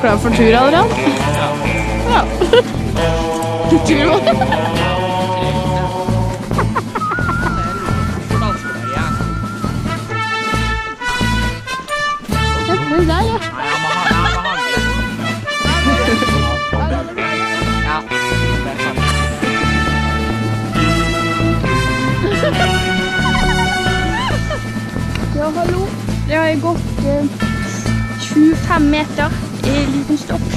klar for tur, Adrian? Ja. Tur, hva? Det der, ja. Ja, hallo. Jeg har gått 25 meter i liten stopp.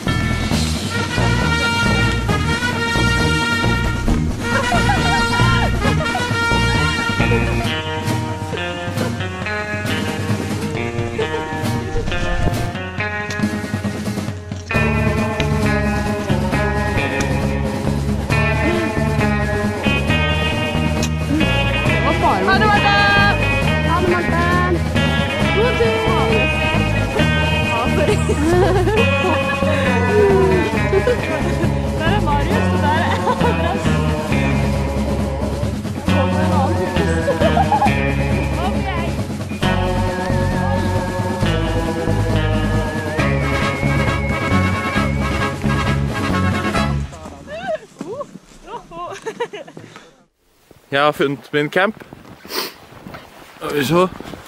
Ha det, Marte! Ha det, Marte! God tur! Der er Marius, og der er Andreas. Kommer en annen turist. Jeg har funnet min camp. Skal vi se.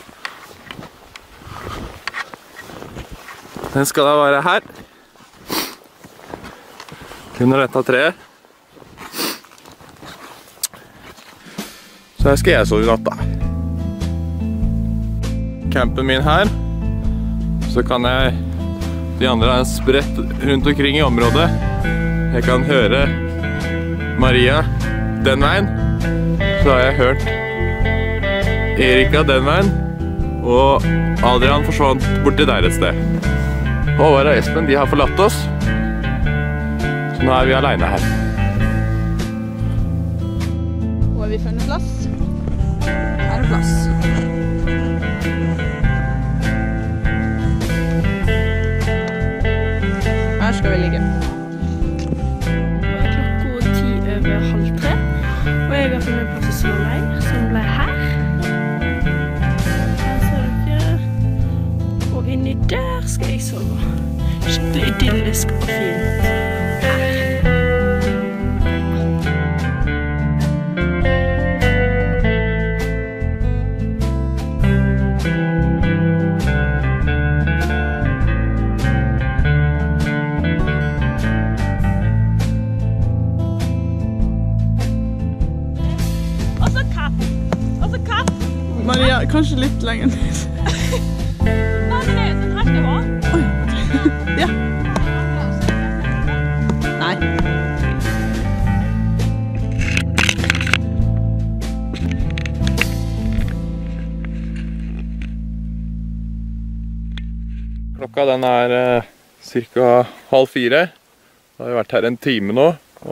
Den skal da være her. Under dette treet. Så her skal jeg sove i natt da. Campen min her. Så kan jeg... De andre er spredt rundt omkring i området. Jeg kan høre Maria den veien. Så har jeg hørt Erika den veien, og Adrian forsvant borti der et sted. Håvard og Espen, de har forlatt oss, så nå er vi alene her. Hvor har vi funnet plass? Her er plass. Her skal vi ligge. Og jeg har funnet plass i Småleir, som ble her. Her ser dere. Og inni der skal jeg sove. Skikkelig idyllisk og fint her. Maria, kanskje litt lenger ned. Nei, men den her skal være. Oi, ja. Nei. Klokka den er cirka 3:30. Da har vi vært her en time nå,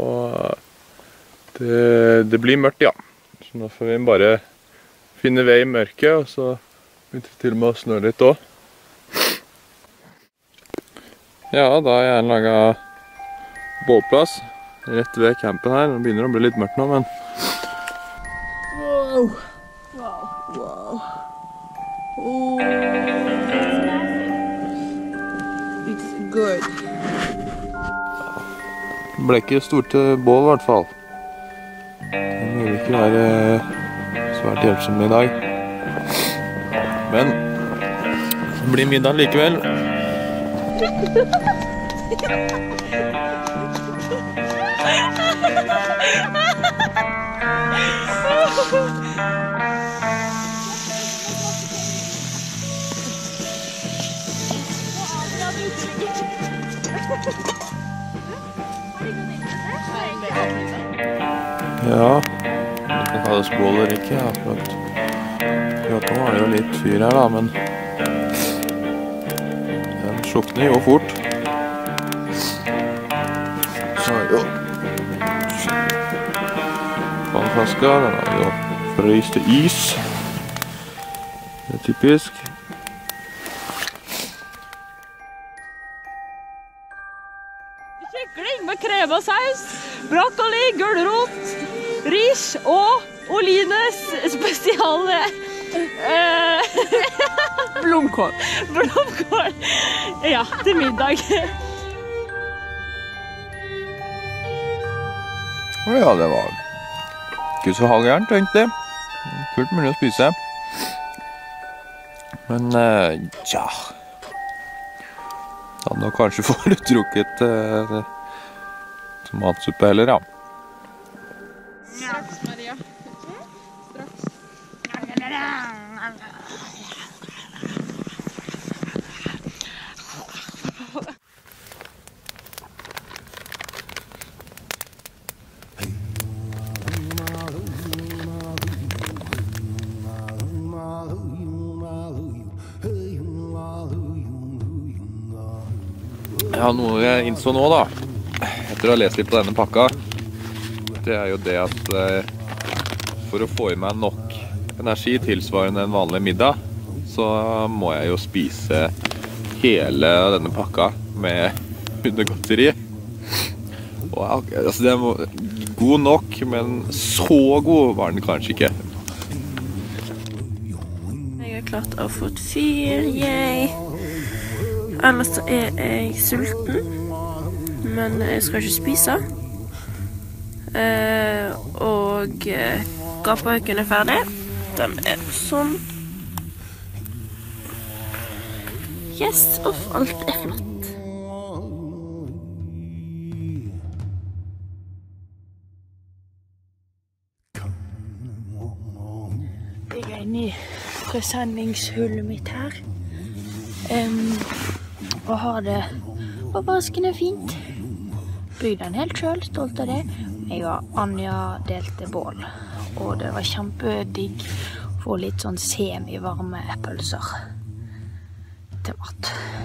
og det blir mørkt, ja. Så nå får vi bare finne vei i mørket, og så begynte det til og med å snø litt også. Ja, da har jeg laget bålplass rett ved campen her. Det begynner å bli litt mørkt nå, men... Wow. Wow. Wow. Oh. It's good. Det ble ikke stort bål i hvert fall. Det vil ikke være svært hjelpsom i dag. Men det blir middag likevel. Ja, det kan kalles bål eller ikke, akkurat. Akkurat nå er det jo litt fyr her da, men den slukner jo fort. Så er jo vannflaska, den er jo frøst til is. Det er typisk. Kjøkling med krem og saus, brokkoli, gulrot, ris og Olines spesiale Blomkål. Blomkål. Ja, til middag. Ja, det var ikke så halvgærent, egentlig. Fullt mulig å spise. Men, ja... Da hadde jeg kanskje foretrukket tomatsuppe heller, ja. Straks, Maria. Ja, noe jeg innså nå da, etter å ha lest litt på denne pakka, det er jo det at for å få i meg nok energi tilsvarende en vanlig middag, så må jeg jo spise hele denne pakka med hundegodteri. Og altså, det var god nok, men så god var den kanskje ikke. Jeg har klart å få et fyr, yay! Ellers så er jeg sulten, men jeg skal ikke spise. Og gapauken er ferdig. Den er sånn. Yes, og alt er flott. Jeg er inne i presenningshullet mitt her. Og har det overraskende fint. Bygde den helt selv, stolt av det. Jeg og Anja delte bål, og det var kjempedigg å få litt sånn semi-varme pølser til mat.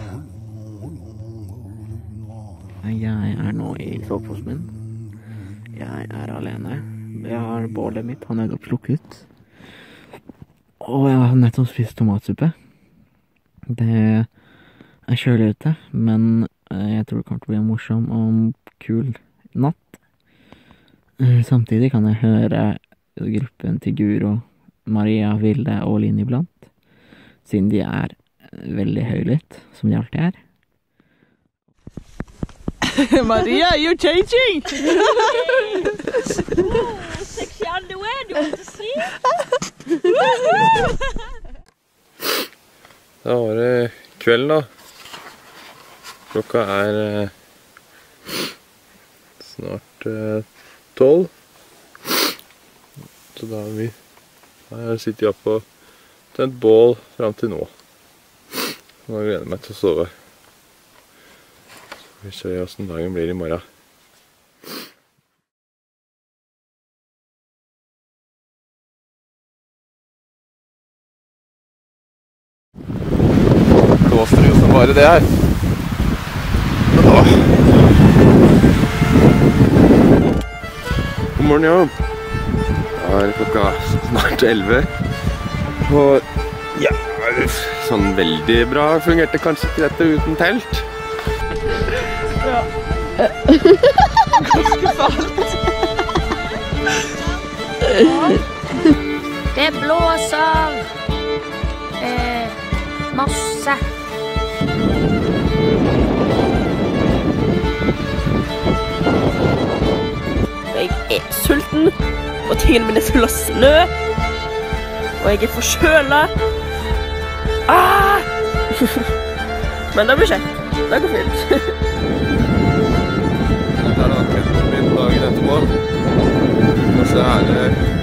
Jeg er nå i soveposen min. Jeg er alene. Jeg har bålet mitt, han er nettopp slukket. Og jeg har nettopp spist tomatsuppe. Det er kjølig ute, men jeg tror det kommer til å bli en morsom og kul natt. Samtidig kan jeg høre gruppen til Guro, Maria, Vilde og Line iblant, siden de er veldig høylytt, som de alltid er. Maria, you're changing! Sexy underwear, do you want to see? Da var det kvelden da. Klokka er snart 12. Så da har vi sittet oppe og tent bål frem til nå. Nå gleder jeg meg til å sove. Så vi ser hvordan dagen blir i morgen. Blåser jo som bare det her. God morgen, ja. Da er klokka snart 11. Og ja, sånn veldig bra fungerte kanskje ikke dette uten telt. Ja. Ganske falt. Det blåser masse. Jeg er sulten, og tingene mine er full av snø. Og jeg er forkjølet. Ah! Men det blir kjekt. Det går fint. Dette er da akkurat min dagen etterpå. Og så er det